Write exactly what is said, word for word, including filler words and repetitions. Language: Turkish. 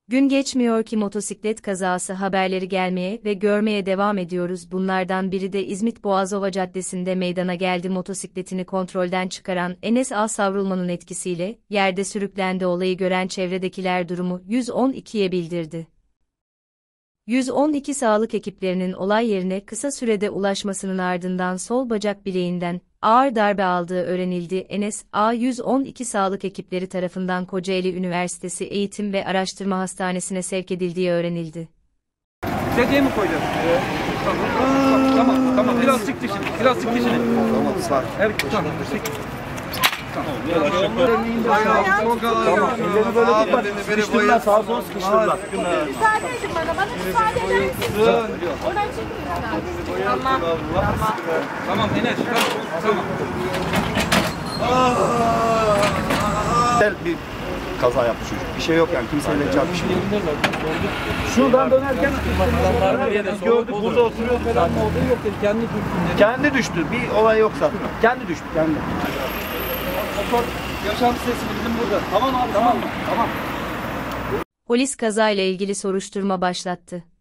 Gün geçmiyor ki motosiklet kazası haberleri gelmeye ve görmeye devam ediyoruz. Bunlardan biri de İzmit Boğazova Caddesi'nde meydana geldi. Motosikletini kontrolden çıkaran Enes A. savrulmanın etkisiyle yerde sürüklendi. Olayı gören çevredekiler durumu yüz on ikiye bildirdi. yüz on iki sağlık ekiplerinin olay yerine kısa sürede ulaşmasının ardından sol bacak bileğinden ağır darbe aldığı öğrenildi. Enes A. yüz on iki sağlık ekipleri tarafından Kocaeli Üniversitesi Eğitim ve Araştırma Hastanesi'ne sevk edildiği öğrenildi. Sedye mi koyacağız? Evet. Tamam, tamam, tamam, tamam. Biraz sık dişini, biraz sık dişini. Tamam, sağ ol. Evet, tamam, sık. Tamam, Tamam, tamam. Ellerini böyle tutma. Sıkıştırırlar, sağa sola sıkıştırırlar. Müsaade edin bana, bana müsaade eder misiniz? Oradan çekin. Tamam, tamam. Tamam, Enes, tamam. Güzel bir kaza yaptı çocuk. Bir şey yok yani, kimseyle çarpışmıyor. Şuradan dönerken gördük, burada oturuyor falan mı oldu? Yok dedi, kendi düştü. Kendi düştü, bir olay yok zaten. Kendi düştü, kendi. Motor yaşam sesi bizim burada. Tamam abi, tamam mı? Tamam. Polis kazayla ilgili soruşturma başlattı.